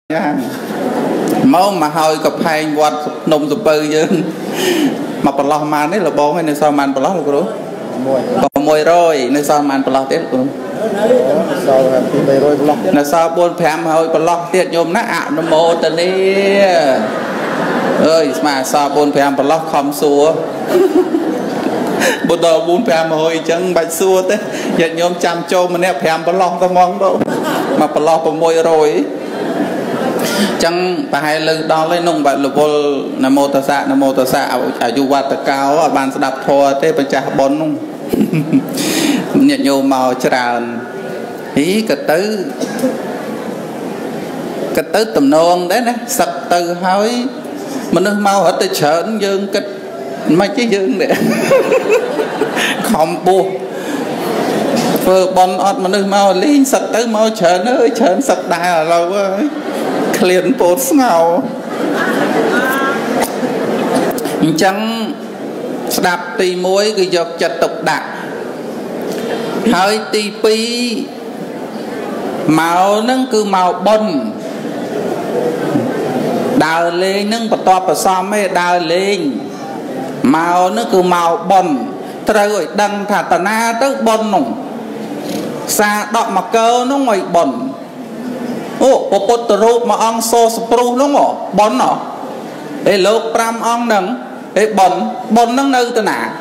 nha máu mà hơi cặp hai quạt nông sụp bự chứ mà bật lò màn đấy là bông hay nên sao màn bật lò là cô còn mồi rồi nên sao màn bật lò tết cô là sao buôn phèm hơi bật lò tiệt nhôm nát ảo nó mô tên đi ơi mà sao buôn phèm bật lò không xua bột đồ buôn phèm hồi chẳng bạch xua thế nhật nhôm chăm châu mà nè phèm bật lò tao mong đâu mà bật lò còn mồi rồi chẳng phải lư đó lấy nông bạn lục vô nam mô tát sa ở du vật cao bàn đạp thua thế bên cha bốn nông nhận nhiều màu tràn ý cái tứ tầm nông đấy nè sập từ hơi mình nước mau ở từ chớn dương cái mấy cái dương để không buồn vừa bon ọt mình nước mau lên sập tới mau chớn ơi chớn sập đài là lâu ơi liền bột ngầu chẳng đạp tì muối cái dọc chặt tục đặt hơi tì pi màu nâng cứ màu bần đào lên nâng bật to bật xóm ấy đào lên màu nó cứ màu bần trời đăng thả tà na tới bần nồng xa đọ mà cơ nó ngoài bần ô bộ bột rụp mà ông xô spru đúng không bón nó để lột pram ông nâng để bón nâng nơi tên nạ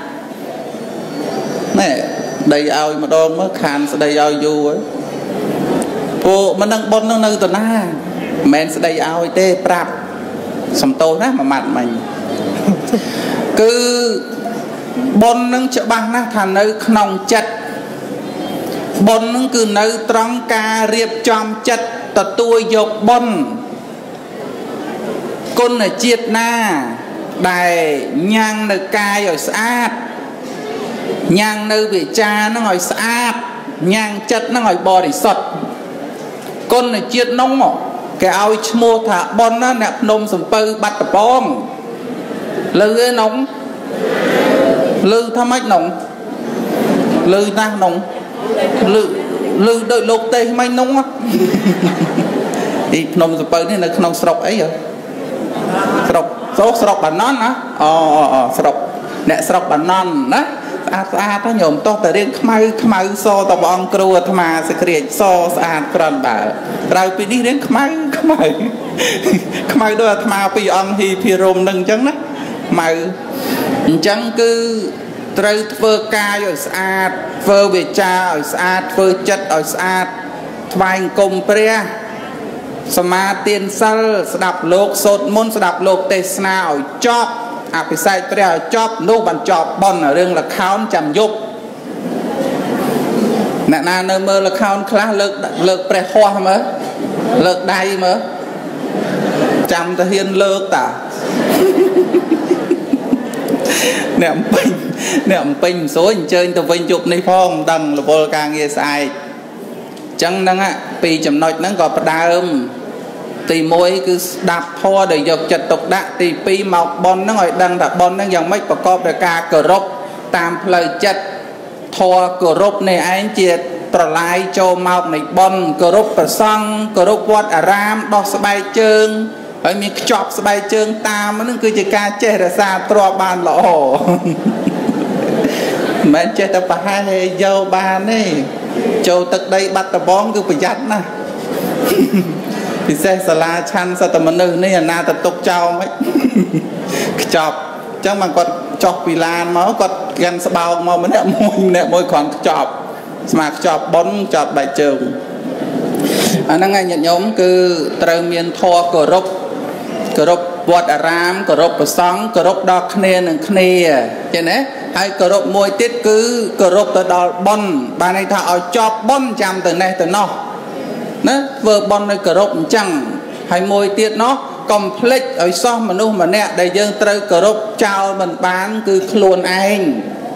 nè đầy ao mà đo mới khăn sẽ đầy ao du ấy ô mà nâng bón nâng nơi tên nạ men sẽ đầy ao tê prap sầm tô đó mà mặt mình cứ bón nâng chợ băng nó thành nơi nòng chật bón nâng cứ nơi trống ca riệp chom chật tật tôi dọc bon con là chiết na đài nhang nơi cai rồi sát nhang nơi bị cha nó ngồi sát nhang chất nó ngồi bò để sọt con là chiết nóng mỏ cái ao mua thả bon nó nẹp nôm sầm pơ bắt tập bom lư nóng lư tham ách nóng lư ta nóng lư đợi lột tê mấy nóng á thì nông sập này là nông sọc ấy rồi sọc bản non á sọc nè sọc bản non đó ta nhổm to tại riêng khmai so tao bong cua tham mà sẽ create so sạch còn bảo rồiពីនេះរៀងខ្មៅដូចអាត្មាពីអង្គហ៊ីភីរមនឹងអញ្ចឹងណាខ្មៅអញ្ចឹងគឺត្រូវធ្វើកាយឲ្យស្អាតធ្វើវាចាឲ្យស្អាតធ្វើចិត្តឲ្យស្អាតថ្វាយអង្គមព្រះសមាទានសិលស្ដាប់លោកសូត្រមន្តស្ដាប់លោកទេសនាឲ្យចប់អភិសេកព្រះឲ្យចប់នោះបានចប់បន់រឿងលខោនចាំយប់អ្នកណានៅមើលលខោនខ្លះលើកព្រះហោះមើលលើកដៃមើលចាំទៅហ៊ានលើកតាអ្នកអំពេញសួរអញ្ជើញទៅវិញជប់នេះផងមិនដឹងរវល់ការងារស្អែកចឹងហ្នឹងពីចំណុចហ្នឹងក៏ផ្ដើមទី1គឺស្ដាប់ធម៌ដែលយកចិត្តទុកដាក់ទី2មកបន់ហ្នឹងឲ្យដឹងថាបន់ហ្នឹងយ៉ាងម៉េចប្រកបដោយការគោរពតាមផ្លូវចិត្តធម៌គោរពនេះឯងជាប្រឡាយចូលមកនៃបន់គោរពព្រះសង្ឃគោរពវត្តអារាមដោះស្បែកជើងហើយមានខ្ចប់ស្បែកជើងតាមហ្នឹងគឺជាការចេះរក្សាទ្រព្យបានល្អមិនចេះតែប្រហែលយកបានទេចូលទឹកដីបាត់ដបងគឺប្រយ័ត្នណាស់ពិសេសសាលាឆាន់សតមនុស្សនេះអាណាទៅទុកចោលមិនខ្ចប់អញ្ចឹងមកគាត់ចោះពីឡានមកគាត់កាន់ស្បោកមកម្នាក់មួយគ្រាន់ខ្ចប់ស្មាខ្ចប់ប៉ុនចប់បែកជើងអាហ្នឹងឯងញាតិញោមគឺត្រូវមានធម៌គោរពវត្តអារាមគោរពព្រះសង្ឃគោរពដល់គ្នានឹងគ្នាឃើញទេហើយគោរពមួយទៀតគឺគោរពទៅដល់បុណ្យបានន័យថាឲ្យចប់បុណ្យចាំទៅនេះទៅនោះណាធ្វើបុណ្យនៅគោរពអញ្ចឹងហើយមួយទៀតនោះកុំភ្លេចឲ្យសោះមនុស្សម្នាក់ដែលយើងត្រូវគោរពចោលមិនបានគឺខ្លួនឯង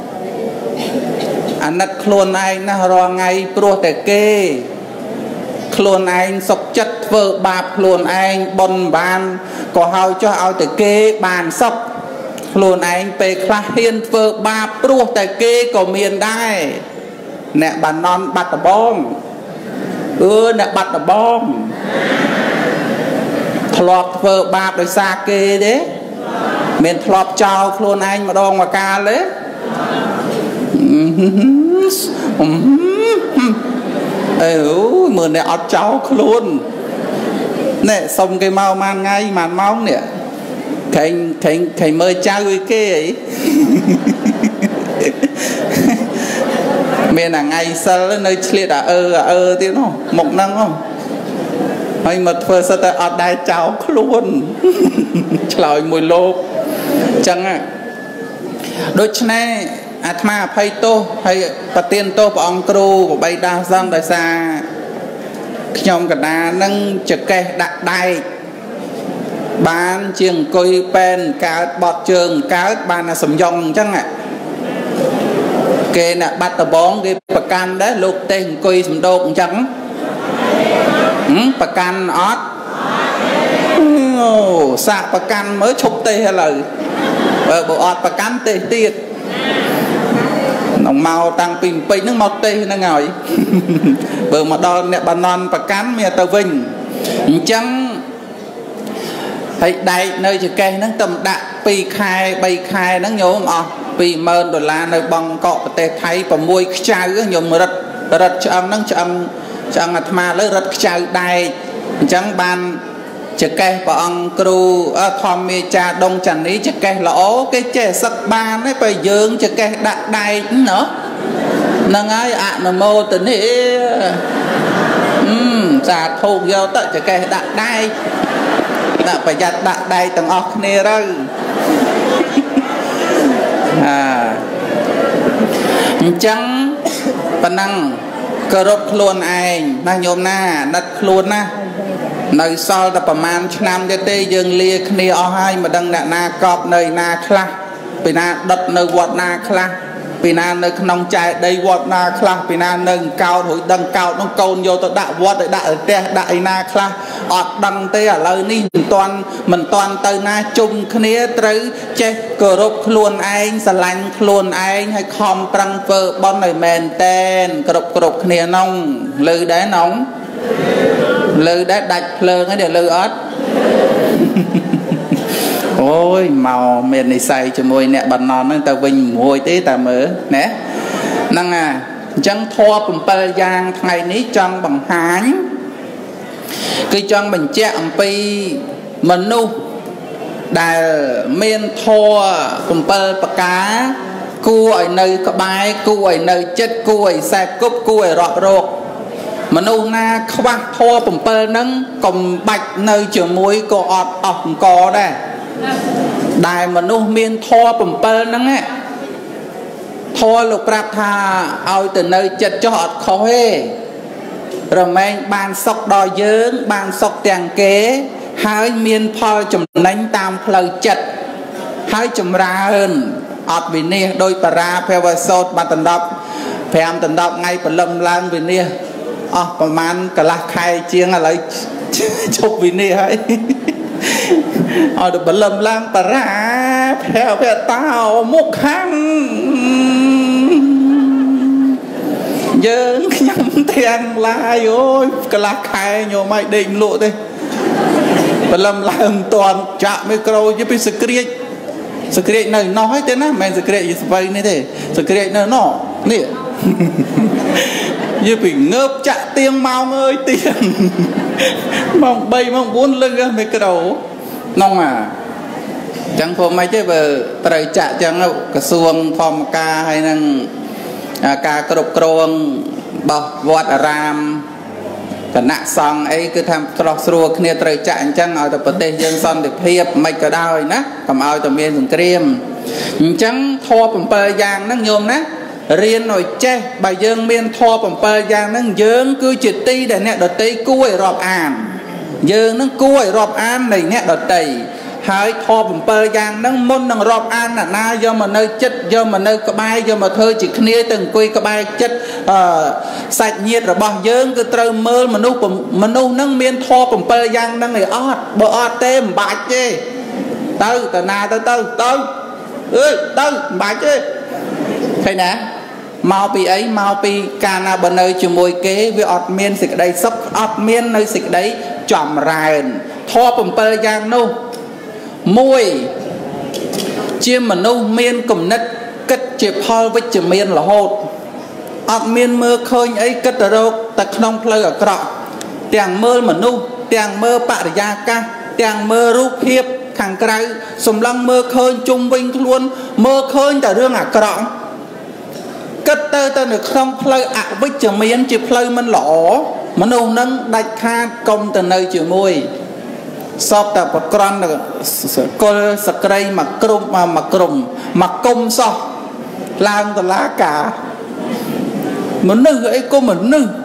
អាណិតខ្លួនឯងណារាល់ថ្ងៃព្រោះតែគេខ្លួនឯងសុខចិត្តធ្វើបាបខ្លួនឯងបន់បានក៏ហើយចោះឲ្យតែគេបានសុខខ្លួនឯងពេលខ្លះហ៊ានធ្វើបាបព្រោះតែគេក៏មានដែរអ្នកបាននន់បាត់ដបងអ្នកបាត់ដបងធ្លាប់ធ្វើបាបដោយសារគេទេមានធ្លាប់ចោលខ្លួនឯងម្ដងមកកាលទេអើមើលអ្នកអត់ចោលខ្លួនណែសុំគេមកម៉ានថ្ងៃម៉ានម៉ោងនេះខេងមើលចៅឲ្យគេអីមានថ្ងៃសិលនៅឆ្លៀតអើទៀតនោះមុខហ្នឹងហើយមកធ្វើសិតតែអត់ដែរចោលខ្លួនឆ្លើយមួយលោកអញ្ចឹងដូច្នេះអាត្មាអភ័យទោសហើយប្រទានទោសព្រះអង្គគ្រូបបីដាស់សង្ឃដោយសារខ្ញុំកណ្ដាលនឹងចកេះដាក់ដែកបានជាអង្គុយពេនកើតបត់ជើងកើតបានសំយ៉ងអញ្ចឹងគេអ្នកបាត់ដបងគេប្រកាន់ដែរលោកទេសអង្គុយសំដោកអញ្ចឹងប្រកាន់អត់អូសាកប្រកាន់មើលឈប់ទេសឥឡូវបើអត់ប្រកាន់ទេសទៀតនឹងមកតាំងពីពេញហ្នឹងមកទេសហ្នឹងហើយបើមកដល់អ្នកបាននន់ប្រកាន់មានទៅវិញអញ្ចឹងហើយដែកនៅចកេះហ្នឹងទៅដាក់2ខែ3ខែហ្នឹងញោមអស់$20000នៅបង់កក់ប្រទេសថៃ6ខ្ចៅញោមរត់ឆ្អឹងហ្នឹងឆ្អឹងអាត្មាលើរត់ខ្ចៅដែកអញ្ចឹងបានចកេះព្រះអង្គគ្រូធម្មមេចាដងចានីចកេះល្អគេចេះសឹកបានទេបើយើងចកេះដាក់ដែកណាហ្នឹងហើយអនុមោទនីសាធុយកទៅចកេះដាក់ដែកដាក់ប្រយ័ត្នដាក់ដែកទាំងអស់គ្នាទៅអញ្ចឹងប៉ុណ្ណឹងគោរពខ្លួនឯងណាញោមណាណិតខ្លួនណានៅសល់តែប្រហែលឆ្នាំទៀតទេយើងលាគ្នាអស់ហើយមិនដឹងអ្នកណាកប់នៅណាខ្លះពីណាដុតនៅវត្តណាខ្លះពីណានៅក្នុងចែកដីវត្តណាខ្លះពីណានៅកោតរួចដឹងកោតនោះកូនយកទៅដាក់វត្តឲ្យដាក់ផ្ទះដាក់ឯណាខ្លះអត់ដឹងទេឥឡូវនេះមិនតាន់ទៅណាជុំគ្នាត្រូវចេះគោរពខ្លួនឯងស្រឡាញ់ខ្លួនឯងហើយខំប្រឹងធ្វើបុណ្យឲ្យមែនតែនគ្រប់គ្នានោះលើដែរណងលើដែរដាច់ភ្លើងហើយលើអត់អូយមកមាននិស័យជាមួយអ្នកបណ្ណហ្នឹងទៅវិញមួយទេតែមើលណាហ្នឹងអញ្ចឹងធម៌7យ៉ាងថ្ងៃនេះចង់បង្ហាញគឺចង់បញ្ជាក់អំពីមនុស្សដែលមានធម៌7ប្រការគួរឲ្យនៅក្បែរគួរឲ្យនៅចិត្តគួរឲ្យសែបគប់គួរឲ្យរាប់រកមនុស្សណាខ្វះធម៌7ហ្នឹងកុំបាច់នៅជាមួយក៏អត់អស់អង្គដែរដែលមនុស្សមានធម៌7ហ្នឹងធម៌លោកប្រាប់ថាឲ្យទៅនៅចិត្តចុះអត់ខុសទេរមែងបានសុខដល់យើងបានសុខទាំងគេហើយមានផលចំណេញតាមផ្លូវចិត្តហើយចម្រើនអត់វិនិច្ឆ័យដោយបារាភវសោតបាត់ដណ្ដប់5ដណ្ដប់ថ្ងៃព្រលឹមឡើងវិនិច្ឆ័យអស់ប្រហែលកន្លះខែជាងឥឡូវជប់វិនិច្ឆ័យហើយឲ្យទៅព្រលឹមឡើងបារាភវតោមុខខាងយើងខ្ញុំទាំងឡាយអូយកន្លះខែញោមឲ្យដេកលក់ទេព្រលឹមឡើងមិនតាន់ចាក់មីក្រូយពីសក្រាចនៅណោះហើយទេណាមិនមែនសក្រាចយីស្វ័យនេះទេសក្រាចនៅណោះនេះយីពីងើបចាក់ទៀងម៉ោងអើយទៀងម៉ោង3ម៉ោង4លឹងមីក្រូនោះចឹងព្រោះមិនទេបើត្រូវចាក់ចឹងក្រសួងធម្មការហើយនឹងការគ្រប់គ្រងរបស់វត្តអារាមគណៈសង្ឃអីគឺថាស្រស់ស្រួលគ្នាត្រូវចាក់អញ្ចឹងឲ្យតែប្រទេសយើងសន្តិភាពមិនក៏ដោយណាកុំឲ្យតែមានសង្គ្រាមអញ្ចឹងធម៌7យ៉ាងហ្នឹងញោមណារៀនឲ្យចេះបើយើងមានធម៌7យ៉ាងហ្នឹងយើងគឺជាទីដែលអ្នកដតីគួរឲ្យរាប់អានយើងនឹងគួរឲ្យរាប់អាននៃអ្នកដតីហើយធម៌7យ៉ាងហ្នឹងមុននឹងរាប់អានអ្នកណាយកមកនៅចិត្តយកមកនៅក្បែរយកមកធ្វើជាគ្នាទៅអង្គុយក្បែរចិត្តសាច់ញាតិរបស់យើងគឺត្រូវមើលមនុស្សហ្នឹងមានធម៌7យ៉ាងហ្នឹងឯអត់បើអត់ទេមិនបាច់ទេទៅណាទៅអើយទៅមិនបាច់ទេឃើញណាមកពីអីមកពីកាលណាបើនៅជាមួយគេវាអត់មានសេចក្តីសុខអត់មាននៅសេចក្តីចំរើនធម៌7យ៉ាងនោះមួយជាមនុស្សមានគំនិតគិតជាផលវិជ្ជមានរហូតអត់មានមើលឃើញអីគិតទៅរកតែក្នុងផ្លូវអាក្រក់ទាំងមើលមនុស្សទាំងមើលបរិយាកាសទាំងមើលរូបភាពខាងក្រៅសម្លឹងមើលឃើញជុំវិញខ្លួនមើលឃើញតែរឿងអាក្រក់គិតទៅនៅក្នុងផ្លូវអវិជ្ជមានជាផ្លូវមិនល្អមនុស្សនឹងដាច់ខាតកុំទៅនៅជាមួយសពតែប្រក្រន់កុលសក្រីមកគុំសោះឡើងតឡាការមនុស្សអីក៏មនុស្ស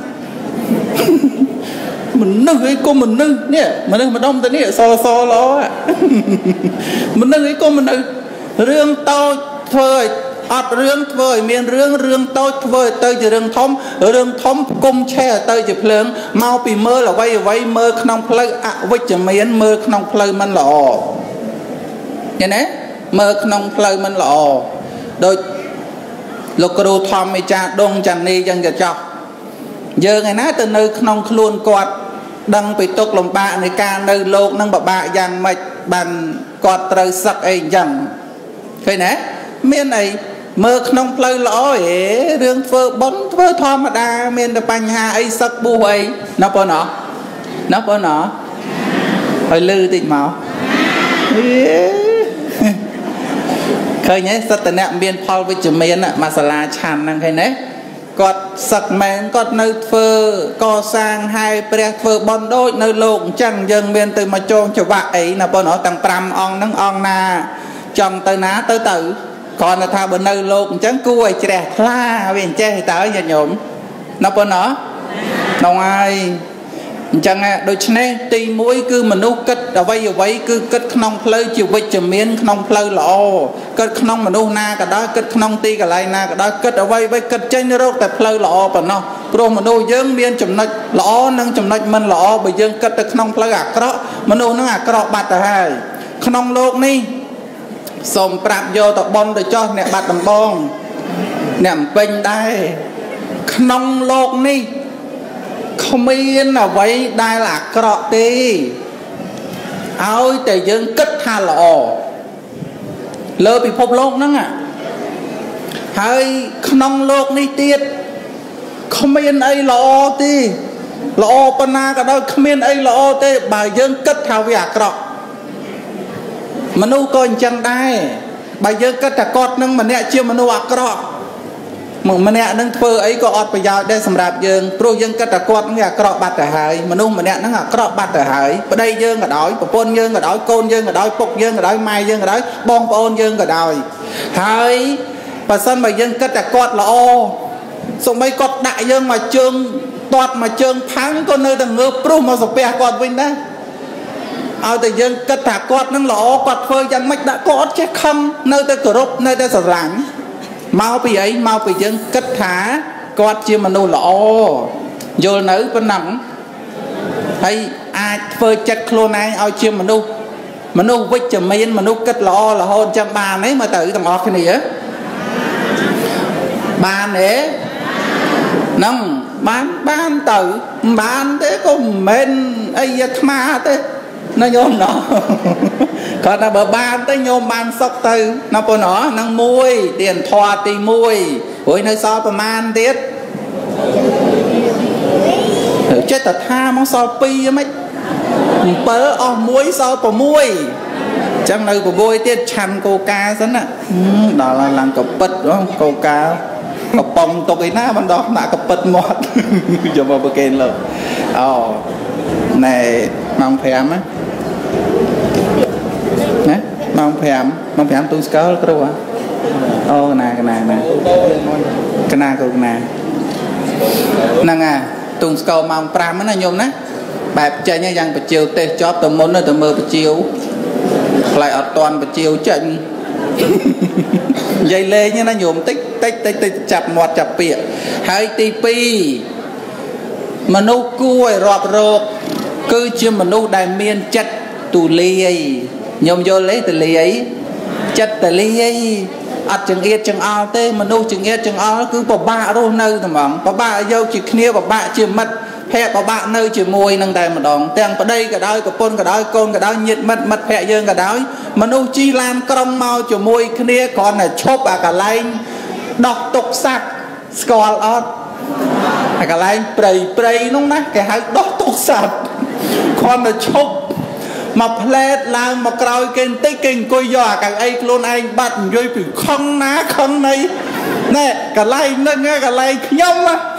អីក៏មនុស្សនេះមនុស្សម្ដុំទៅនេះសល្អមនុស្សអីក៏មនុស្សរឿងតូចធ្វើឲ្យអត់រឿងធ្វើឲ្យមានរឿងតូចធ្វើឲ្យទៅជារឿងធំគុំឆេះឲ្យទៅជាភ្លើងមកពីមើលអ្វីមើលក្នុងផ្លូវអវិជ្ជមានមើលក្នុងផ្លូវមិនល្អឃើញទេមើលក្នុងផ្លូវមិនល្អដូចលោកគ្រូធម្មអាចារ្យដងចាន់នីយ៉ាងទៅចោះយើងឯណាទៅនៅក្នុងខ្លួនគាត់ដឹងពីទុក្ខលំបាកនៃការនៅលោកនឹងពិបាកយ៉ាងម៉េចបានគាត់ត្រូវសឹកអីអញ្ចឹងឃើញទេមានអីមើលក្នុងផ្លូវល្អរឿងធ្វើបុណ្យធ្វើធម្មតាមានតែបញ្ហាអីសឹកបួសអីណាបងណោហើយលឺតិចមកឃើញទេសត្វអ្នកមានផលវិជ្ជមានមកសាលាឆាន់ហ្នឹងឃើញទេគាត់សឹកមែនគាត់នៅធ្វើកសាងហើយព្រះធ្វើបុណ្យដូចនៅលោកអញ្ចឹងយើងមានទៅមកចងច្បាក់អីណាបងទាំង5អង្គហ្នឹងអង្គណាចង់ទៅណាទៅគ្រាន់តែថាបើនៅលោកអញ្ចឹងគួរឲ្យជ្រះថ្លាវាអញ្ចេះតើញាតិញោមណាបងណោះក្នុងហើយអញ្ចឹងដូច្នេះទី1គឺមនុស្សគិតអ្វីគឺគិតក្នុងផ្លូវជាវិជ្ជមានក្នុងផ្លូវល្អគិតក្នុងមនុស្សណាក៏ដោយគិតក្នុងទីកន្លែងណាក៏ដោយគិតអ្វីគិតចេញរកតែផ្លូវល្អប៉ុណ្ណោះព្រោះមនុស្សយើងមានចំណុចល្អនិងចំណុចមិនល្អបើយើងគិតទៅក្នុងផ្លូវអាក្រក់មនុស្សនឹងអាក្រក់បាត់ទៅហើយក្នុងលោកនេះសូមប្រាប់យកទៅបន់ទៅចោះអ្នកបាត់ដំបងអ្នកអំពេញដែរក្នុងលោកនេះគ្មានអ្វីដែលអាក្រក់ទេឲ្យតែយើងគិតថាល្អលើពិភពលោកហ្នឹងហើយក្នុងលោកនេះទៀតគ្មានអីល្អទេល្អប៉ុណ្ណាក៏ដោយគ្មានអីល្អទេបើយើងគិតថាវាអាក្រក់មនុស្សក៏អញ្ចឹងដែរបើយើងគិតថាគាត់នឹងម្នាក់ជាមនុស្សអាក្រក់ម្នាក់នឹងធ្វើអីក៏អត់ប្រយោជន៍ដែរសម្រាប់យើងព្រោះយើងគិតថាគាត់នឹងអាក្រក់បាត់ទៅហើយមនុស្សម្នាក់នឹងអាក្រក់បាត់ទៅហើយប្តីយើងក៏ដោយប្រពន្ធយើងក៏ដោយកូនយើងក៏ដោយពុកយើងក៏ដោយម៉ែយើងក៏ដោយបងប្អូនយើងក៏ដោយហើយបើសិនបើយើងគិតថាគាត់ល្អសូម្បីគាត់ដាក់យើងមកជើងទាត់មកជើងផាំងក៏នៅតែងើបព្រោះមកសាពះគាត់វិញដែរឲ្យតែយើងគិតថាគាត់នឹងល្អគាត់ធ្វើយ៉ាងម៉េចដាក់គាត់ចេះខំនៅតែគោរពនៅតែស្រឡាញ់មកពីអីមកពីយើងគិតថាគាត់ជាមនុស្សល្អយល់នៅប៉ុណ្ណឹងហើយអាចធ្វើចិត្តខ្លួនឯងឲ្យជាមនុស្សវិជ្ជមានមនុស្សគិតល្អរហូតចឹងបានទេមកទៅទាំងអស់គ្នាបានទេហ្នឹងបានទៅបានទេក៏មិនមែនអីអាត្មាទេណាញោមណោះគាត់ថាបើបានទៅញោមបានសុខទៅណាបងណោះហ្នឹងមួយទានធម៌ទី1រួចនៅសល់ប្រមាណទៀតចិត្តថាមកសល់2ហ្មង7អស់1សល់6អញ្ចឹងនៅ6ទៀតឆាន់កូកាសិនណាដល់ឡើងកពិតកូកាកំប៉ុងទុកឯណាបណ្ដោះដាក់កពិតមាត់យកមកប្រគេនលោកអូណែម៉ោង5ណាម៉ោង5ទូស្គាល់គ្រូអូកណាហ្នឹងទូស្គាល់ម៉ោង5ណាញោមណាបែបចេញយ៉ាងបជាវទេសជាប់ទៅមុនទៅមើលបជាវខ្លាចអត់តាន់បជាវចេញនិយាយលេងណាញោមតិចចាប់មាត់ចាប់ពាក្យហើយទី2មនុស្សគួរឲ្យរាប់រកគឺជាមនុស្សដែលមានចិត្តទូលាយញោមយល់ទេទូលាយចិត្តទូលាយអត់ចង្អៀតចង្អល់ទេមនុស្សចង្អៀតចង្អល់គឺពិបាករស់នៅហ្មងពិបាកយកជាគ្នាពិបាកជាមិត្តភ័ក្តិបបាក់នៅជាមួយនឹងតែម្ដងទាំងប្តីក៏ដោយប្រពន្ធក៏ដោយកូនក៏ដោយញាតិមិត្តភ័ក្តិយើងក៏ដោយមនុស្សជីឡានក្រុងមកជាមួយគ្នាគ្រាន់តែឈប់អាកន្លែងដោះទុកសัตว์ស្គាល់អត់អាកន្លែងព្រៃនោះណាគេហៅដោះទុកសัตว์គ្រាន់តែឈប់មកផ្លែតឡើងមកក្រោយគេបន្តិចគេអង្គុយយកអាកៅអីខ្លួនឯងបាត់និយាយពីខឹងណាខឹងណីណែកន្លែងហ្នឹងកន្លែងខ្ញុំ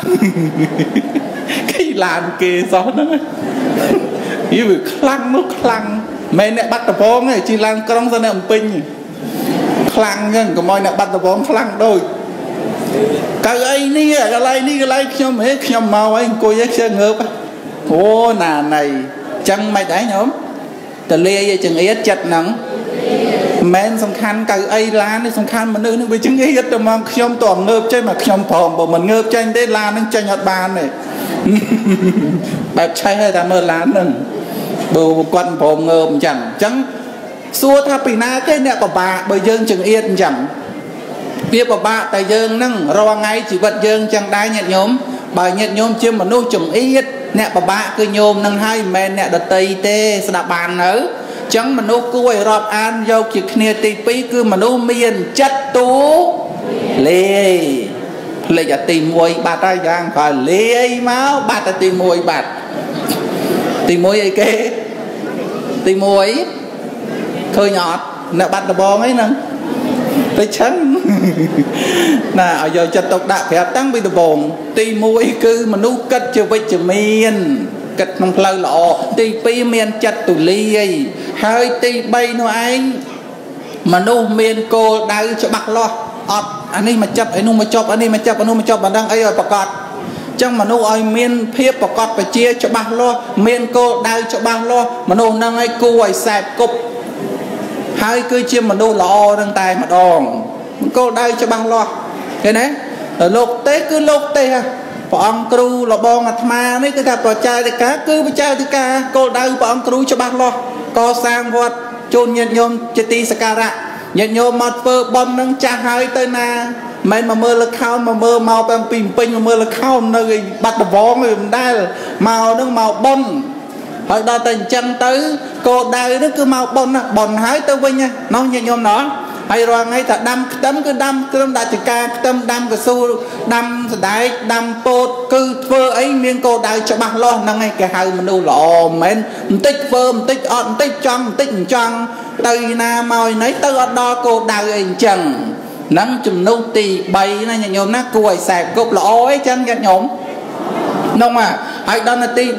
គេឡានគេសោះហ្នឹងយីវាខ្លាំងនោះខ្លាំងមិនអ្នកបាត់ដំបងទេជីឡានក្រុងទៅនៅអំពេញខ្លាំងអញ្ចឹងកុំឲ្យអ្នកបាត់ដំបងខ្លាំងដូចកៅអីនេះកន្លែងនេះកន្លែងខ្ញុំហេខ្ញុំមកហើយអង្គុយឲ្យខ្ជិលងើបអូណាណៃអញ្ចឹងមិនដែរញោមតលាយចង្អៀតចិត្តហ្នឹងមិនសំខាន់កៅអីឡាននេះសំខាន់មនុស្សនេះវាចង្អៀតទៅមកខ្ញុំតើងើបចេញមកខ្ញុំព្រមបើមិនងើបចេញទេឡានហ្នឹងចេញអត់បានទេបែបឆេះតែមើលឡានហ្នឹងបើគាត់ព្រមងើបអញ្ចឹងសួរថាពីណាគេអ្នកពិបាកបើយើងចង្អៀតអញ្ចឹងវាពិបាកតែយើងហ្នឹងរាល់ថ្ងៃជីវិតយើងអញ្ចឹងដែរញាតិញោមបើញាតិញោមជាមនុស្សចង្អៀតអ្នកពិបាកគឺញោមនឹងហើយមិនមែនអ្នកដតីទេស្ដាប់បាននៅអញ្ចឹងមនុស្សគួរឲ្យរាប់អានយកជាគ្នាទី2គឺមនុស្សមានចិត្តទូលាយផ្លេចទី1បាត់ហើយយ៉ាងក៏លាយមកបាត់ទី1បាត់ទី1អីគេទី1ឃើញអត់អ្នកបាត់ដបងអីហ្នឹងទៅឆឹងណាឲ្យយកចិត្តទុកដាក់ប្រាប់តាំងពីដំបូងទី1គឺមនុស្សគិតជាវិជ្ជមានគិតក្នុងផ្លូវល្អទី2មានចិត្តទូលាយហើយទី3នោះឯងមនុស្សមានគោលដៅច្បាស់លាស់អត់អានេះមកចាប់អានោះមកចាប់អានេះមកចាប់អានោះមកចាប់បណ្ដឹងអីឲ្យប្រកបចឹងមនុស្សឲ្យមានភាពប្រកបប្រជាច្បាស់លាស់មានគោលដៅច្បាស់លាស់មនុស្សហ្នឹងឲ្យគួរឲ្យសែបគប់ហើយគឺជាមនុស្សល្អនឹងតែម្ដងគោលដៅច្បាស់លាស់ឃើញទេលោកទេគឺលោកទេព្រះអង្គគ្រូលបងអាត្មានេះគឺថាបច្ចេកការគឺបច្ចេកការគោលដៅព្រះអង្គគ្រូច្បាស់លាស់កសាងវត្តជូនញាតិញោមជាទីសក្ការៈញាតិញោមមកធ្វើបុណ្យនឹងចាស់ហើយទៅណាមិនមកមើលលខោនមកមើលមកតាំងពីពេញមកមើលលខោននៅបាត់ដំបងវាមិនដែលមកនឹងមកបុណ្យហើយដល់តែអញ្ចឹងទៅគោលដៅនោះគឺមកបុណ្យណាបុណ្យហើយទៅវិញណោះញាតិញោមណោះហើយរាល់ថ្ងៃតែដាំខ្ទឹមគឺដាំគ្រឿងដាក់ចកាខ្ទឹមដាំកស៊ូដាំសណ្ដែកដាំពោតគឺធ្វើអីមានគោលដៅច្បាស់លាស់ហ្នឹងឯងគេហៅមនុស្សល្អមិនមែនបន្តិចធ្វើបន្តិចអត់បន្តិចចង់បន្តិចមិនចង់ទៅណាមកណីទៅអត់ដល់គោលដៅអីអញ្ចឹងហ្នឹងចំណុចទី3ណាញាតិញោមណាគួរឲ្យខ្សែគប់ល្អអីចឹងញាតិញោមនោះហើយដល់នាទី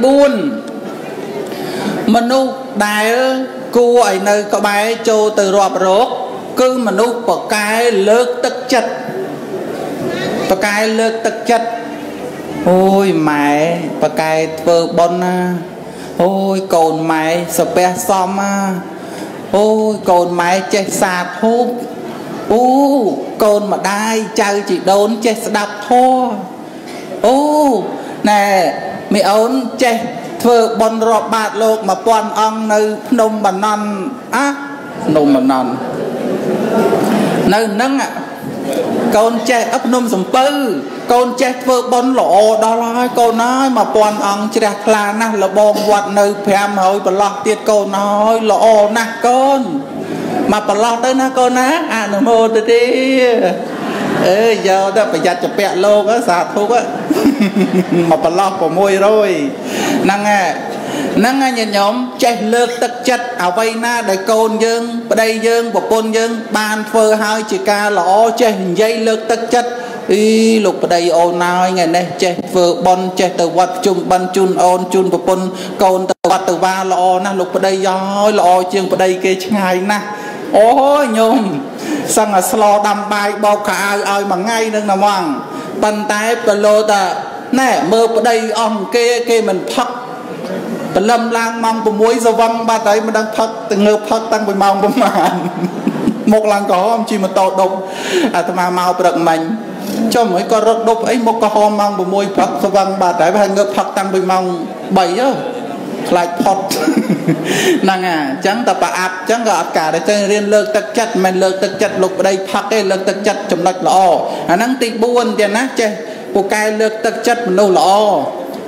4មនុស្សដែលគួរឲ្យនៅក្បែរចូលទៅរាប់រកគឺមនុស្សប្រកែលើកទឹកចិត្តប្រកែលើកទឹកចិត្តអូយម៉ែប្រកែធ្វើបុណ្យណាអូយកូនម៉ែសាពះសមណាអូយកូនម៉ែចេះសាធូបអូកូនម្ដាយចៅជីដូនចេះស្ដាប់ធម៌អូណែមីអូនចេះធ្វើបុណ្យរាប់បាតលោក1000អង្គនៅភ្នំបាណន់ភ្នំបាណន់នៅហ្នឹងកូនចេះភ្នំសំពៅកូនចេះធ្វើបុណ្យល្អដល់ហើយកូនហើយ1000អង្គជ្រះថ្លាណាស់លបងវត្តនៅ500ប្រឡោះទៀតកូនហើយល្អណាស់កូនមកប្រឡោះទៅណាកូនណាអនុមោទនាអើយកទៅប្រយ័ត្នចពាក់លោកសាធុមកប្រឡោះ600ហ្នឹងហ្នឹងញាតិញោមចេះលើកទឹកចិត្តអ្វីណាដែលកូនយើងប្តីយើងប្រពន្ធយើងបានធ្វើហើយជាការល្អចេះនិយាយលើកទឹកចិត្តអីលោកប្តីអូនហើយថ្ងៃនេះចេះធ្វើបុណ្យចេះទៅវត្តជុំបិណ្ឌជូនអូនជូនប្រពន្ធកូនទៅវត្តទៅវាល្អណាស់លោកប្តីហើយល្អជាងប្តីគេឆ្ងាយណាស់អូយញោមសឹងតែស្លោដាំបាយបោកខោអាវឲ្យមួយថ្ងៃនឹងណាហ្មងប៉ុន្តែប្រឡូតាណែមើលប្តីអស់គេមិនផឹកព្រលឹមឡើងម៉ោង6សវឹងបាត់ហើយមិនដឹងផឹកទៅងើបផឹកតាំងពីម៉ោងប្រហែលមកឡើងក្រហមជិះម៉ូតូដប់អាត្មាមកព្រឹកមិញចុះមិនក៏រត់ដប់អីមកក្រហមម៉ោង6ព្រឹកសវឹងបាត់ហើយហើយងើបផឹកតាំងពីម៉ោង3ខ្លាចផុតហ្នឹងអញ្ចឹងតែប្រអាប់អញ្ចឹងក៏អត់ការដែរទៅរៀនលើកទឹកចិត្តមិនលើកទឹកចិត្តលោកប្តីផឹកទេលើកទឹកចិត្តចំណុចល្អអាហ្នឹងទី4ទៀតណាចេះពូកែលើកទឹកចិត្តមនុស្សល្អ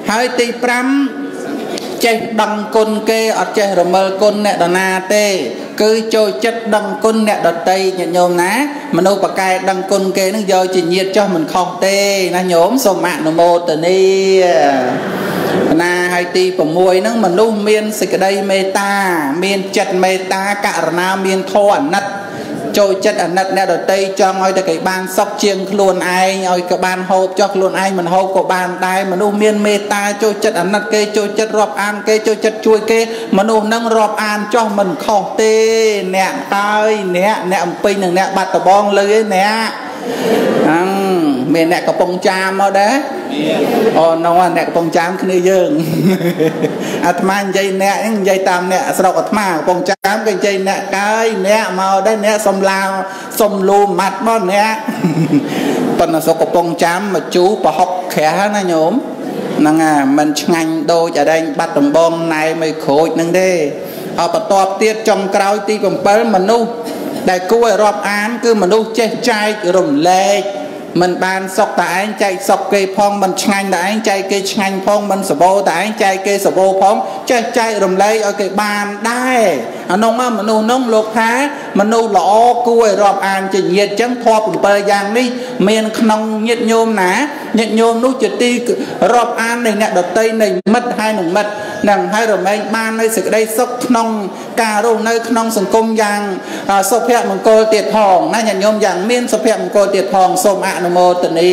ហើយទី5ចេះដឹងគុណគេអត់ចេះរមិលគុណអ្នកដណាទេគឺចូលចិត្តដឹងគុណអ្នកដតីញាតិញោមណាមនុស្សប្រកែដឹងគុណគេនឹងយកជាញាតិចោះមិនខុសទេណាញោមសូមអនុមោទនាណាហើយទី6ហ្នឹងមនុស្សមានសេចក្តីមេត្តាមានចិត្តមេត្តាករណាមានធម៌អាណិតចូលចិត្តអាណិតអ្នកដតីចង់ឲ្យតែគេបានសុខជាងខ្លួនឯងឲ្យក៏បានហូបចុះខ្លួនឯងមិនហូបក៏បានដែរមនុស្សមានមេត្តាចូលចិត្តអាណិតគេចូលចិត្តរាប់អានគេចូលចិត្តជួយគេមនុស្សនឹងរាប់អានចុះមិនខុសទេអ្នកហើយអ្នកអំពេញនិងអ្នកបាត់ដបងលឺឯអ្នកមានអ្នកកំពុងចាមមកដែរអូនោះអ្នកកំពុងចាមគ្នាយើងអាត្មានិយាយអ្នកនិយាយតាមអ្នកស្រុកអាត្មាកំពុងចាមគេនិយាយអ្នកកាយអ្នកមកដែរអ្នកសំឡាវសំលូម៉ាត់មកអ្នកប៉ុន្តែស្រុកកំពុងចាមមកជូរប្រហុកក្រាស់ណាញោមហ្នឹងមិនឆ្ងាញ់ដូចអដែងបាត់ដំបងណែមិនក្រូចហ្នឹងទេអបបន្ទាប់ទៀតចុងក្រោយទី7មនុស្សដែលគួរឲ្យរាប់អានគឺមនុស្សចេះចែករំលែកមិនបានសុខតែឯងចែកសុខគេផងមិនឆ្ងាញ់តែឯងចែកគេឆ្ងាញ់ផងមិនសបោតែឯងចែកគេសបោផងចេះចែករំលែកឲ្យគេបានដែរអានោះមកមនុស្សនោះលោកថាមនុស្សល្អគួរឲ្យរាប់អានជាញាតិចឹងធម៌7យ៉ាងនេះមានក្នុងញាតិញោមណាញាតិញោមនោះជាទីរាប់អាននៃអ្នកដតីនៃមិត្តហើយនឹងមិត្តនឹងហើយរមែងបាននៅសេចក្តីសុខក្នុងការរស់នៅក្នុងសង្គមយ៉ាងសុភមង្គលទៀតផងណាញាតិញោមយ៉ាងមានសុភមង្គលទៀតផងសូមអនុមោទនា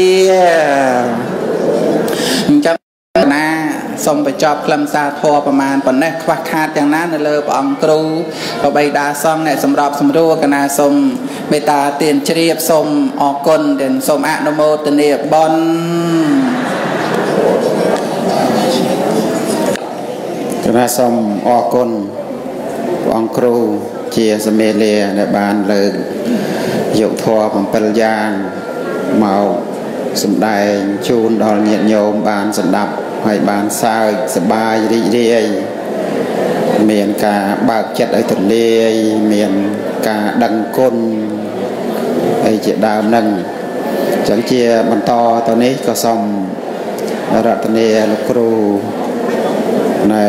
អញ្ចឹងណាសូមបញ្ចប់ខ្លឹមសារធម៌ប្រមាណប៉ុណ្ណេះខ្វះខាតយ៉ាងណានៅលើព្រះអង្គគ្រូបបីតាសង្ឃអ្នកសម្របសម្រួលកណាសូមមេត្តាទានជ្រាបសូមអរគុណទាំងសូមអនុមោទនាបុណ្យកណាសូមអរគុណព្រះអង្គគ្រូជាសមេលាដែលបានលើកយកធម៌7យ៉ាងមកសម្ដែងជូនដល់ញាតិញោមបានស្ដាប់ហើយបានសើចសប្បាយរីករាយមានការបើកចិត្តឲ្យទូលាយមានការដឹងគុណហើយជាដើមនឹងអញ្ចឹងជាបន្តទៅនេះក៏សូមរតនាលោកគ្រូនៃ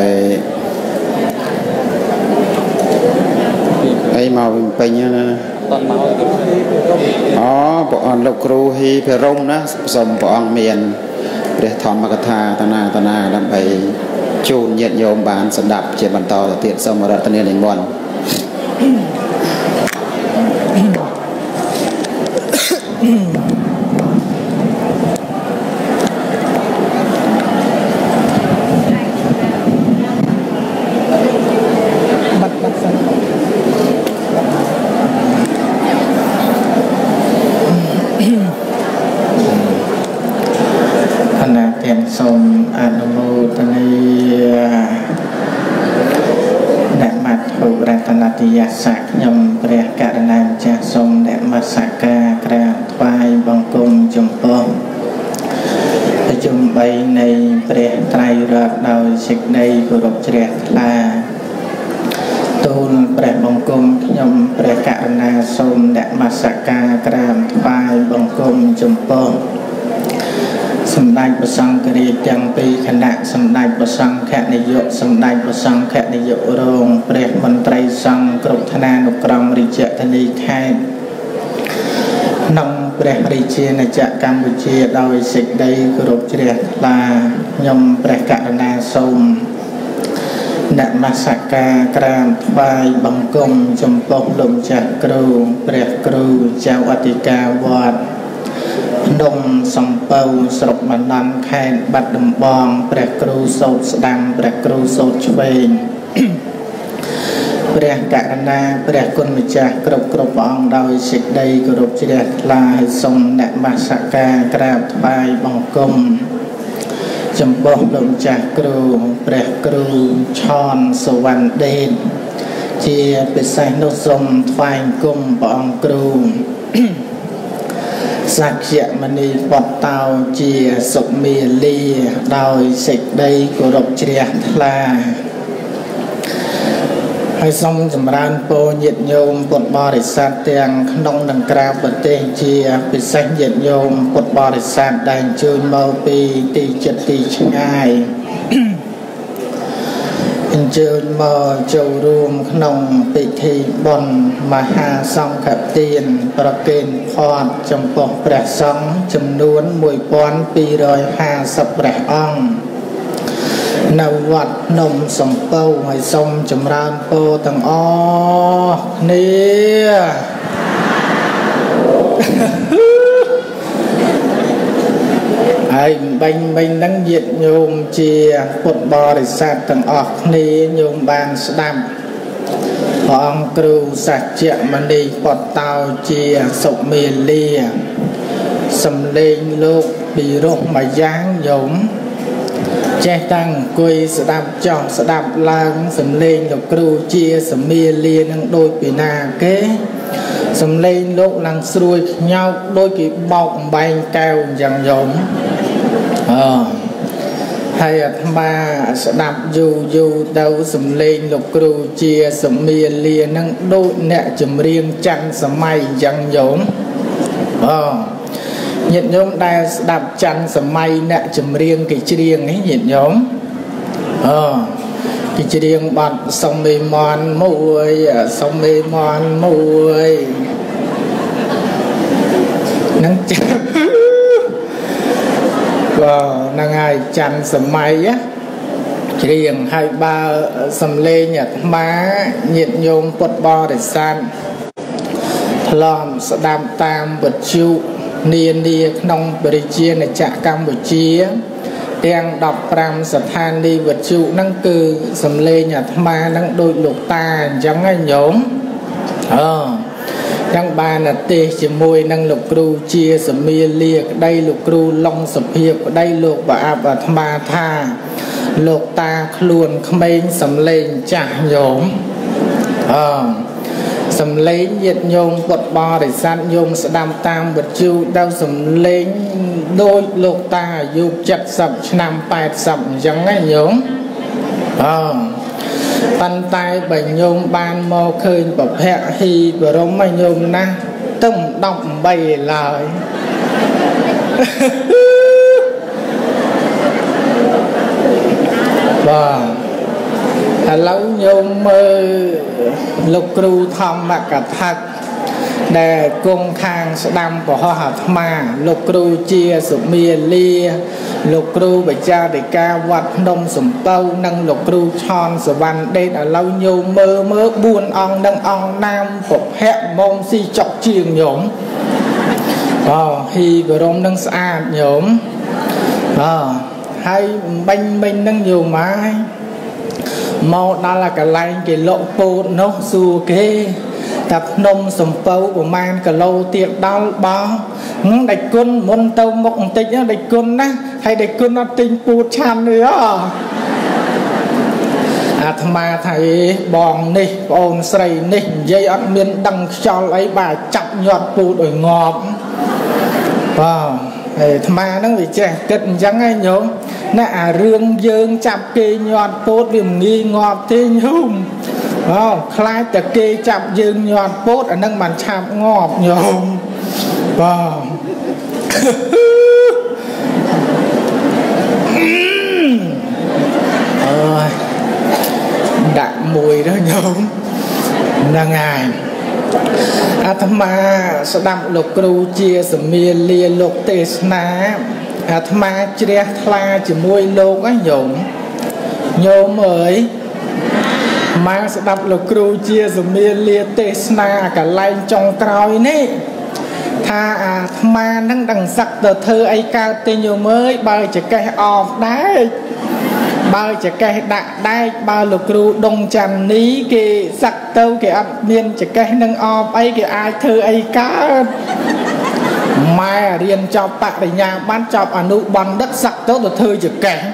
អីមកវិញពេញណាបងមកអូព្រះអង្គលោកគ្រូហ៊ីភិរមណាសូមព្រះអង្គមានព្រះធម្មកថាតនាដើម្បីជូនញាតិញោមបានស្ដាប់ជាបន្តទៅទៀតសូមរតនានិមន្តសូមអនុមោទនាអ្នកមត្ថុរតនតយស័កខ្ញុំព្រះករណាម្ចាស់សូមអ្នកមស្ការក្រាបថ្វាយបង្គំចំពោះប្រជុំ3នៃព្រះត្រៃរតន៍ដោយសេចក្តីគោរពជ្រះថ្លាទូលព្រះបង្គំខ្ញុំព្រះករណាសូមអ្នកមស្ការក្រាបថ្វាយបង្គំចំពោះសម្ដេចព្រះសង្ឃរាជទាំងពីរគណៈសម្ដេចព្រះសង្ឃនាយកសម្ដេចព្រះសង្ឃនាយករងព្រះមន្ត្រីសង្ឃគ្រប់ឋានានុក្រមរាជធានីខេត្តក្នុងព្រះរាជាណាចក្រកម្ពុជាដោយសេចក្តីគោរពជ្រះថ្លាខ្ញុំព្រះករណាសូមនមស្ការក្រាបថ្វាយបង្គំចំពោះលោកម្ចាស់គ្រូព្រះគ្រូចៅអធិការវត្តភ្នំសំពៅស្រុកបណ្ដាន់ខេត្តបាត់ដំបងព្រះគ្រូសូត្រស្ដាំព្រះគ្រូសូត្រឆ្វេងព្រះករណាព្រះគុណម្ចាស់គ្រប់ព្រះអង្គដោយសេចក្តីគោរពជ្រះថ្លាហើយសូមនមស្ការក្រាបថ្វាយបង្គំចំពោះលោកម្ចាស់គ្រូព្រះគ្រូឆនសវណ្ណដេតជាពិសេសនោះសូមថ្វាយបង្គំព្រះអង្គគ្រូសក្យមនីវត្តោជាសុមេលាដោយសេចក្តីគោរពជ្រះថ្លាហើយសូមចម្រើនពរញាតិញោមពុទ្ធបរិស័ទទាំងក្នុងនិងក្រៅប្រទេសជាពិសេសញាតិញោមពុទ្ធបរិស័ទដែលអញ្ជើញមកពីទីជិតទីឆ្ងាយអញ្ជើញមកចូលរួមក្នុងពិធីបុណ្យមហាសង្ឃទានប្រគេនផាត់ចំពោះព្រះសង្ឃចំនួន1250ព្រះអង្គនៅវត្តភ្នំសំពៅហើយសូមចម្រើនពរទាំងអស់គ្នាហើយបាញ់ហ្នឹងញាតិញោមជាពុទ្ធបរិស័ទទាំងអស់គ្នាញោមបានស្ដាប់ព្រះអង្គគ្រូសច្ចមនីពតតោជាសុមេលាសំលេងលោកពីរោះមួយយ៉ាងញោមចេះតាំងអង្គុយស្ដាប់ចោះស្ដាប់ឡើងសំលេងលោកគ្រូជាសមាលានឹងដូចពីណាគេសំលេងលោកឡើងស្រួយខ្ញោកដូចគេបោកអំបែងកែវអញ្ចឹងញោមហើយអាត្មាស្ដាប់យូរទៅសំលេងលោកគ្រូជាសមាលានឹងដូចអ្នកចម្រៀងច័ន្ទសម័យអញ្ចឹងញោមញាតិញោមដែលស្ដាប់ច័ន្ទសម័យអ្នកចម្រៀងគេច្រៀងនេះញាតិញោមគេច្រៀងបទសុំមេមន់មួយសុំមេមន់មួយនឹងចាប់ហ្នឹងហើយច័ន្ទសម័យច្រៀងហើយបើសំលេងអាត្មាញាតិញោមពុទ្ធបរិស័ទធ្លាប់ស្ដាប់តាមវិទ្យុនានាក្នុងប្រជាជាតិកម្ពុជាទាំង15ស្ថានីយ៍វិទ្យុហ្នឹងគឺសំឡេងអាត្មាហ្នឹងដូចលោកតាអញ្ចឹងហ្នឹងញោមចឹងបានទេសជាមួយនឹងលោកគ្រូជាសមាលាក្តីលោកគ្រូឡុងសុភាពក្តីលោកប្រអាប់អាត្មាថាលោកតាខ្លួនក្មេងសំឡេងចាស់ញោមសំឡេងញាតិញោមពុទ្ធបរិស័ទញោមស្ដាប់តាមវិទ្យុដល់សំឡេងដូចលោកតាអាយុ70ឆ្នាំ80អញ្ចឹងណាញោមប៉ុន្តែបើញោមបានមកឃើញប្រភពហ៊ីបរមឲ្យញោមណាស់ទឹម18ឡើយបាទឥឡូវញោមមើលលោកគ្រូធម្មកថាដែលគង់ខាងស្ដាំប្រហោះអាត្មាលោកគ្រូជាសុមាលាលោកគ្រូបច្ចារិកាវត្តភ្នំសំពៅនិងលោកគ្រូឆនសវណ្ណដេតឥឡូវញោមមើល4អង្គនិងអង្គនាមប្រភពមុំស៊ីចុកជាងញោមហ៊ីបរមនឹងស្អាតញោមហើយមិញនឹងញោមហើយមកដល់កន្លែងគេលក់ពោតនោះសួរគេតែភ្នំសំពៅប្រមាណគីឡូទៀតដល់បងដេចគុណមុនទៅមុខបន្តិចដេចគុណណាហើយដេចគុណអត់ទិញពូតឆាន់ទេអាត្មាថាបងនេះប្អូនស្រីនេះនិយាយអត់មានដឹងខ្យល់អីបាទចាប់ញាត់ពូតឲ្យងាប់ហើយអាត្មាហ្នឹងវាចេះគិតអញ្ចឹងឯងញោមណាអារឿងយើងចាប់គេញាត់ពោតវាមិនងាយងាប់ទេញោមខ្លាចតែគេចាប់យើងញាត់ពោតអានឹងបានឆាប់ងាប់ញោមដាក់មួយទៅញោមហ្នឹងហើយអាត្មាស្ដាប់លោកគ្រូជាសមាលាលោកទេសនាអាត្មាជ្រះថ្លាជាមួយលោកហ្នឹងញោមអើយមកស្ដាប់លោកគ្រូជាសមាលាទេសនាកន្លែងចុងក្រោយនេះថាអាត្មានឹងដឹងសឹកទៅធ្វើអីកើតទេញោមអើយបើចកេះអបដែកបើចកេះដាក់ដែកបើលោកគ្រូដុងច័ន្ទនីគេសឹកទៅគេអត់មានចកេះនឹងអបអីគេអាចធ្វើអីកើតម៉ែរៀនចប់បរិញ្ញាបត្រចប់អនុបណ្ឌិតសឹកទៅធ្វើចកេះ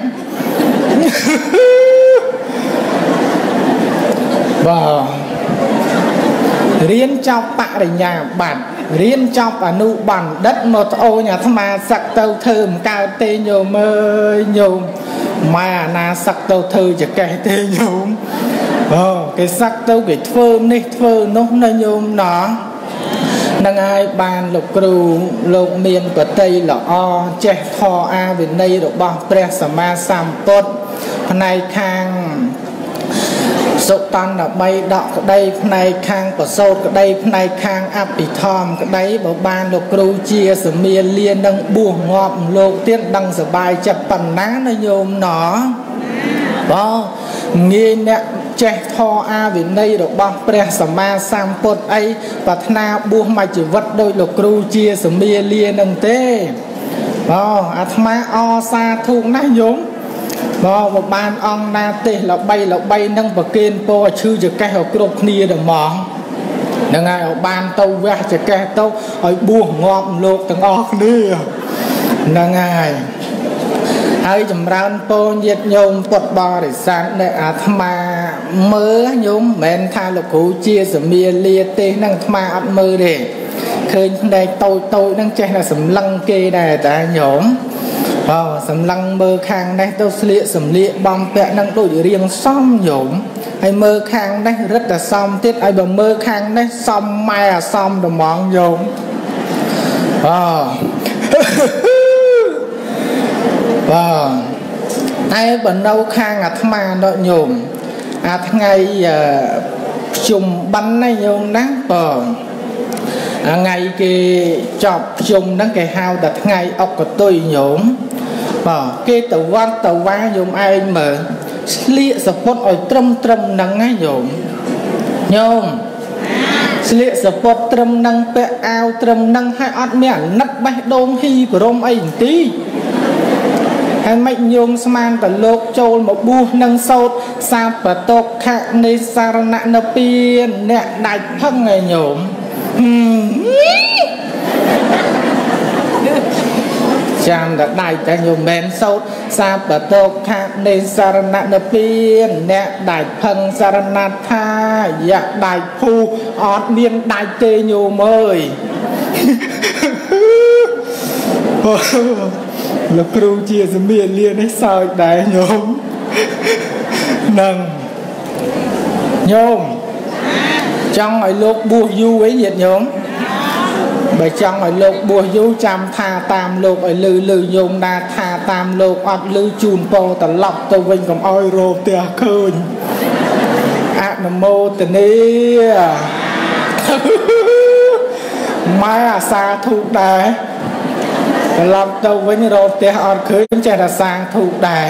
រៀនចប់បរិញ្ញាបត្ររៀនចប់អនុបណ្ឌិតមកត្អូញអាត្មាសឹកទៅធ្វើមិនកើតទេញោមអើយញោមម៉ែអាណាសឹកទៅធ្វើចកេះទេញោម cái sắc đâu cái thơ này thơ nó nhôm nó năng ai bàn lục cừu lục miền của tây là o che thò a về đây được bao pre sama sam tốt này khang sốt tan là bay đọ cái đây này khang của sốt cái đây này khang áp bị thòm cái đấy bảo bàn lục cừu chia sẻ miền liên đang buông ngọt lục tiết đang sờ bài chập phần ná nó nhôm nó đó nghe nè che thò a về đây được bao pre sama sam tốt ấy và na buông mà chỉ vật đôi lục cừu chia sẻ miền liên đang tê đó atma o sa thu ná nhôm một ban ông na tê là bay nâng và kên po chư cho cái học cột nia được mỏng nâng ai ở ban tàu ve cho cái tàu ở buông ngọm lột từng óc nia nâng ai ai chấm ran po nhiệt nhôm quật bò để sáng để atma mơ nhôm men tha lục cú chia sẻ mía lia tê nâng atma ăn mơ để khơi đây tôi nâng che là sầm lăng kê này ta nhổm sầm lăng mơ khang đây tôi sầm lịa bom vẽ năng đổi riêng xóm nhổm hay mơ khang đây rất là xóm tiết ai bằng mơ khang đây xóm mai à xóm đồng món nhổm ai bằng nâu khang atma đội nhổm ngày chùm bắn này nhổm nắng ngày cái chọc chùm nắng cái hao đặt ngày ốc của tôi nhổm cái tàu vá nhôm ai mà lia support ở trâm nắng á nhôm lia support trâm nắng pe ao trâm nắng hai ót mẹ nắp bay đôn hi của rôm ai tí hay mạnh nhôm sman cả lộc trôi một bu nâng sâu sa và tộc khác nơi sarana nợ piên nè đại thân ngày nhôm chàng đã đại ta nhiều men sâu sa bờ tô khác nên sarana nợ piên nè đại thân sarana tha dạ đại phu ọt miên đại tê nhiều mời là kêu chia sẻ miền liên hay sao đại nhôm nâng nhôm trong ở lúc bùa du ấy nhiệt nhôm bởi trong ở lục bùa dấu chăm tha tam lục ở lư dùng đa tha tam lục ọt lư chùn po tà lọc tà vinh cầm oi rô tìa khơi nam mô tà ni mai à xa thuộc đài tà lọc tà vinh rô tìa ọt khơi chả là sang thuộc đài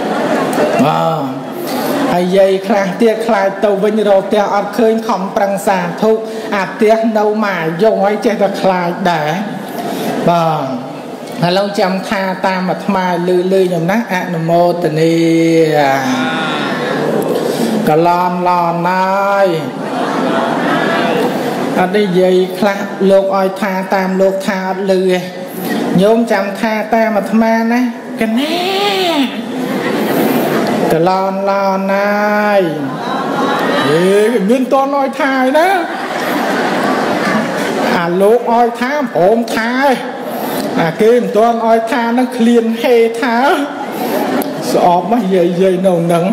ai dây khai tiết khai tàu vinh rô tìa ọt khơi không prăng xa thuộc tiết đâu mà dùng ấy chế ta khai để lâu chăm tha ta mà thma lư nhầm nát nam mô tà ni cả lon này đi dây khai lục oi tha tam lục tha lư nhóm chăm tha ta mà thma nè cái nè cả lon này miên con oi thai đó lục oi tha ôm tha kim toàn oi tha nó liền hê tha sợ mà dây nồng nắng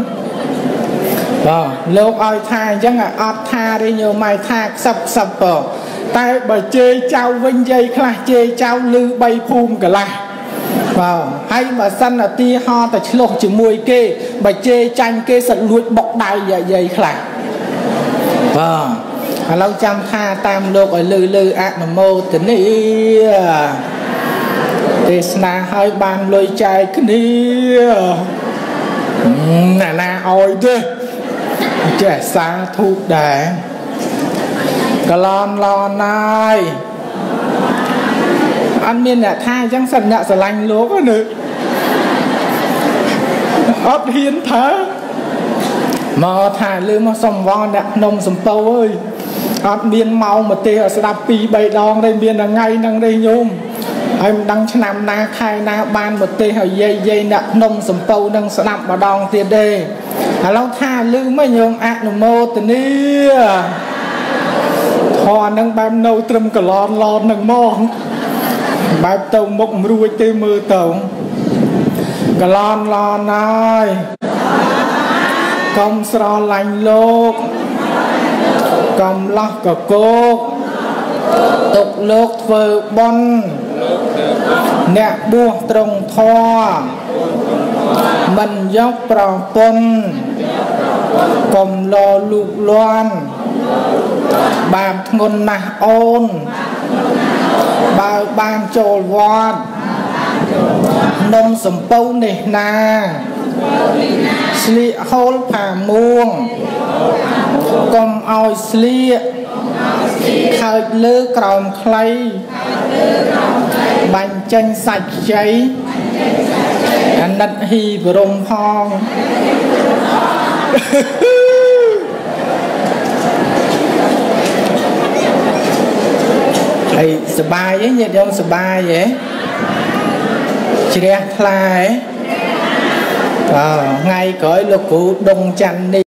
lục oi tha chẳng là ọt tha đi nhiều mày tha sập tay bà chê trao vinh dây khai chê trao lư bay phum cả lại hay mà săn là ti ho ta lột chữ mùi kê bà chê tranh kê sẵn lụi bọc đai dây khai lâu chăm tha tam lục ở lư nam mô tà ni Tesna hơi ban lôi chai cái ni na oi thế trẻ xa thuộc đẻ cả lon này anh miên nè tha chẳng sẵn nhạ sả lanh lố có nữ ớt hiến thở mà thả lưu mà xong vong nè nông sầm tâu ơi ớt miên mau mà tê ở đạp pi bày đong đây miên là ngay năng đây nhôm anh đăng cho nam na khai na ban một tê hỏi dây nè nông sầm tâu nâng sẽ đạp mà đong tiền đề lâu thả lưu mấy nhôm nam mô tà ni thò nâng bám nâu trâm cả lon nâng mong bám tàu mốc ruồi tê mơ tàu cả lon này công sro lành lục công lót cờ cốc tục lục vợ bon nè bua trồng tho mình dốc prò pon công lo lục loan bàm ngôn na ôn bao ban trồi vọt nông sầm pâu nè na sli hol phà muông công oi sli khơi lư còng clay bánh chanh sạch cháy anh đặt hi vừa rồng phong thầy sờ bài ấy nhiệt không sờ bài vậy chị đẹp lại ngày cởi lục cụ đông chăn đi